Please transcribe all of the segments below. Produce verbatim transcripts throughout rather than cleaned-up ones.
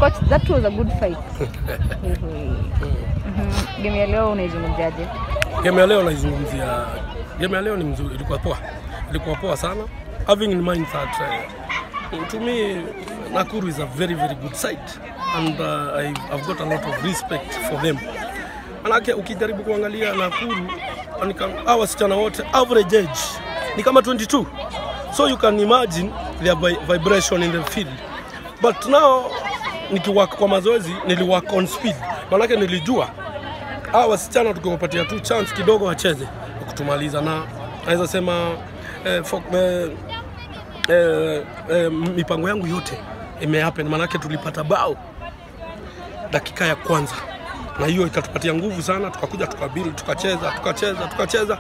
Coach, that was a good fight. Mhm. Game ya leo unaizungumziaje? Game ya leo naizungumzia game ya leo ni mzuri, ilikuwa poa. Ilikuwa poa sana. Having in mind that uh, to me Nakuru is a very very good side and uh, I, I've got a lot of respect for them. Manake ukijaribu kuangalia Nakuru hawa wasichana wote average age ni kama twenty-two. So you can imagine their vibration in the field. But now nikiwork kwa mazoezi niliwork on speed. Manake nilijua hawa wasichana tukiwapatia tu chance kidogo wacheze kutumaliza, na naweza sema eh, for, eh, eh, eh, mipango yangu yote imehappen. Manake tulipata bao dakika ya kwanza na hiyo ikatupatia nguvu sana, tukakuja tukabuild, tukacheza tukacheza tukacheza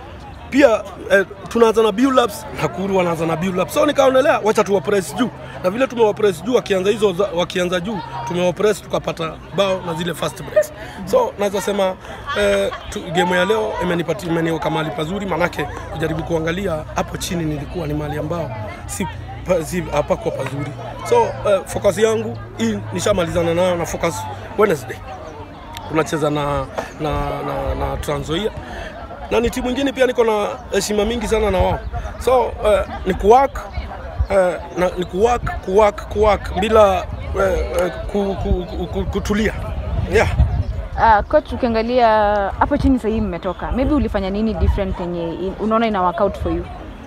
pia eh, tunaanza na build ups, Nakuru wanaanza na build ups. So nikaonelea wacha tuwa press juu, na vile tumewa press juu wakianza hizo wakianza juu tumewa press tukapata bao na zile fast breaks. So naweza sema eh, tu, game ya leo imenipatia imeniweka mahali pazuri, manake kujaribu kuangalia hapo chini nilikuwa ni mahali ambao si si hapa kwa pazuri. So eh, focus yangu hii nishamalizana nayo, na focus Wednesday tunacheza na na na, na Trans Nzoia, na ni timu nyingine pia niko na heshima mingi sana na wao. So uh, ni kuwork uh, na ni kuwork kuwork kuwork bila uh, ku, ku, ku, ku, kutulia. Yeah. Uh, coach, ukiangalia hapo chini sasa hivi mmetoka, maybe ulifanya nini different yenye unaona ina work out for you?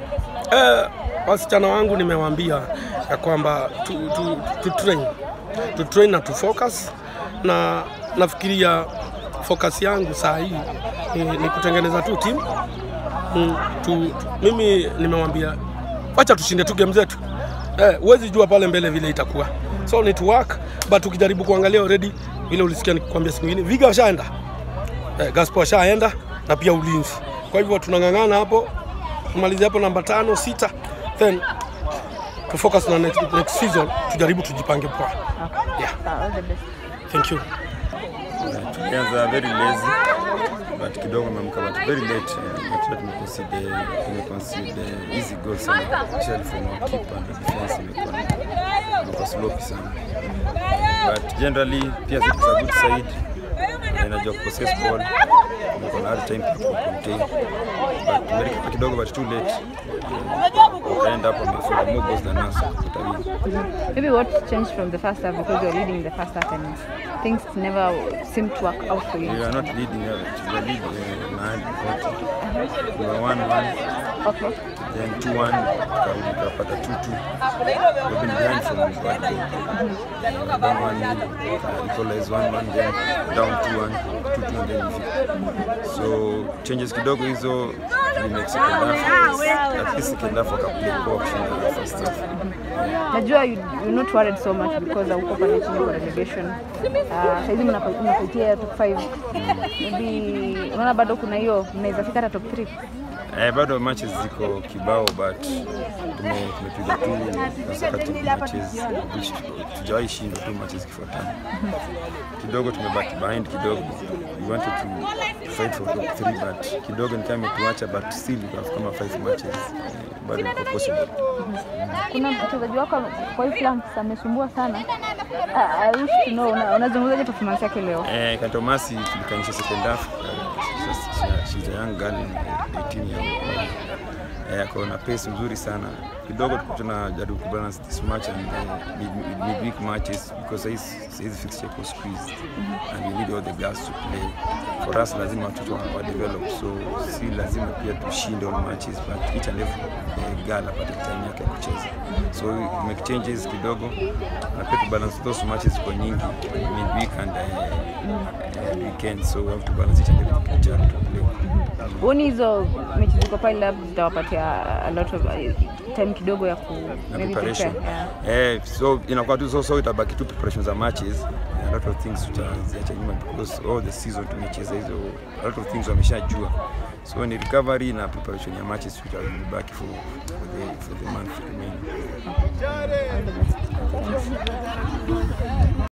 Eh, uh, wasichana wangu nimewaambia ya kwamba tu, tu, tu train tu train na tu focus, na nafikiria focus yangu saa hii ni, ni kutengeneza tu team. Mm, tu, tu, mimi nimemwambia acha tushinde tu game zetu. Eh, uwezi jua pale mbele vile itakuwa. So ni to work, but ukijaribu kuangalia already vile ulisikia nikikwambia siku nyingine Viga washaenda. Eh, Gaspar washaenda na pia ulinzi. Kwa hivyo tunangangana hapo, tumalize hapo namba tano sita, then to focus na next, next season tujaribu tujipange poa. Okay. Yeah. All the best. Thank you. Tulianza very lazy but kidogo mamka but very late, but tumeconsider tumeconsider easy goals especially from our keeper and defense imekuwa slow sana, but generally pia it's a good side, inajua possess ball, iko na hard time to contain, but tumerika kidogo but too late, ukaenda hapo umefunga more goals than us. Maybe what changed from the first half, because you're leading the first half and things never seem to work out for you? We are not leading, we are leading uh, nine forty. We were one one. Okay. Then two one, tukapata two two. We've been behind from one goal. Uh, down one nil, uh, equalize one one, then down two one, two two, and then we fit. So changes kidogo hizo we make second half. At least second half wakaplay kwa kushinda the first half. Najua you, you're not worried so much because uko pale chini kwa relegation. Uh, saizi mnapitia top five. Maybe unaona bado kuna hiyo mnaweza fika hata top three. Eh, bado matches ziko kibao, but tumepiga tu consecutive matches which tujawahi shinda tu matches kifuatana. Kidogo tumebaki behind kidogo. We wanted to fight for top three, but kidogo ni kama tuacha, but still we have kama five matches. Bado iko possible. Kuna mchezaji wako kwa hii flank amesumbua sana. I wish to know unazungumzaje performance yake leo? Eh, Kantomasi tulikanisha second half. She's a young girl, eighteen years old. Eh, akona pace nzuri sana. Kidogo tunajaribu kubalance this match and uh, mid, mid, midweek matches, because his his fixture was squeezed, and we need all the girls to play. For us lazima watoto wa develop, so si lazima pia tushinde all matches, but each and every uh, girl apate time yake ya kucheza. So we make changes kidogo na pia to balance those matches kwa nyingi midweek and uh, weekend, so we have to balance each and every chance to play. Boni hizo mechi ziko pale labda zitawapatia a lot of time kidogo ya ku maybe preparation. Yeah. Eh, so inakuwa tu so so itabaki tu preparation za matches. A lot of things tutaziacha nyuma because all the season tumecheza hizo, a lot of things wameshajua. So ni recovery na preparation ya matches tutabaki for for the for the month remaining. Okay.